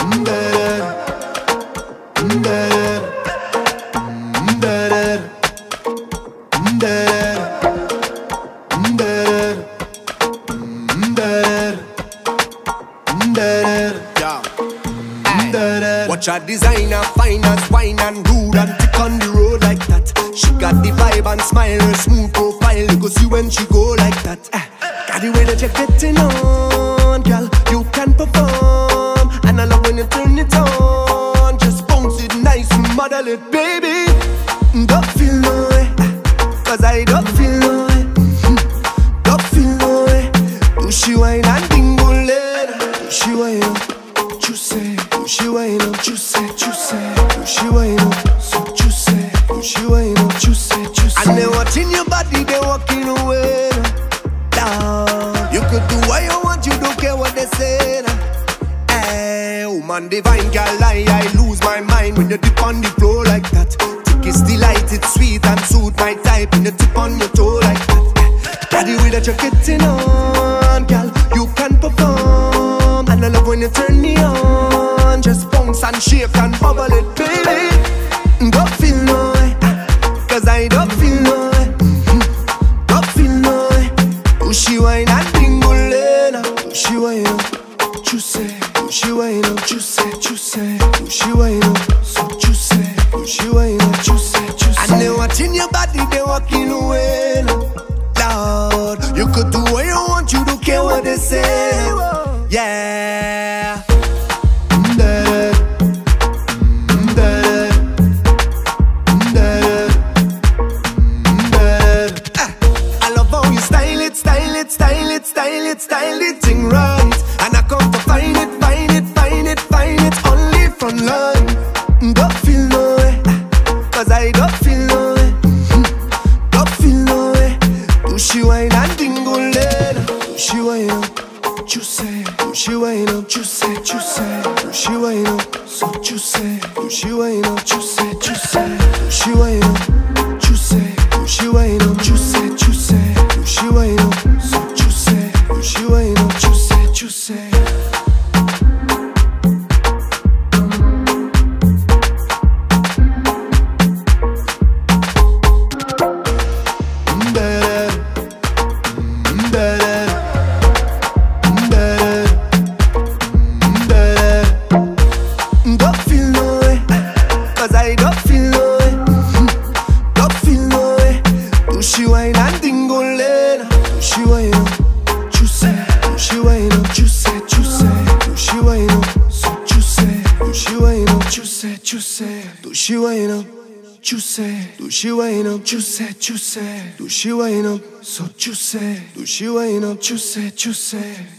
Watch a designer, finance, wine and rude and tick on the road like that. She got the vibe and smile, her smooth profile. You go see when she go like that. Got the way that you're getting on, girl. You can perform, and I love when you turn it on. Just bounce it nice and model it, baby. Don't feel no way, cause I don't feel no way. Don't feel no way. Dushi wine and dingle later. Dushi wine up, juicy. Dushi wine up, juicy, juicy. Dushi wine up, so juicy. Dushi wine up, juicy, juicy. And they watching your body, they walking away. You could do what you want, you don't care what they say. Hey, woman divine, girl, I lose my mind when you dip on the floor like that. It's delight, it's sweet and suit my type. And you tip on your toe like that. Body way that you're getting on, girl, you can perform. And I love when you turn me on. Just bounce and shake and bubble it, baby. Don't feel no way, cause I don't feel no way. Don't feel no way. Dushi wine and dingle lena. Dushi wine up, juicy. Dushi wine up, juicy, juicy. Dushi wine up, so juicy. Dushi wine up, juicy, juicy. And they watching your body, they walking away. Lord, you could do what you want, you don't care what they say. Yeah. I love how you style it, style it, style it, style it, style it thing right. And I come to find it, find it, find it, find it only from line. Don't feel no way, cause I don't feel no way. Don't feel no way. Dushi wine and dingle later. Dushi wine up, juicy. Dushi wine up, juicy, juicy. Dushi wine up, so juicy. Dushi wine up, juicy, juicy. Dushi wine up, juicy. Dushi wine up, juicy, juicy. Dushi wine up, so juicy. Dushi wine up, juicy, juicy. Dushi wine up, juicy. Dushi wine up, juicy, juicy. Dushi wine up, so juicy. Dushi wine up, juicy, juicy.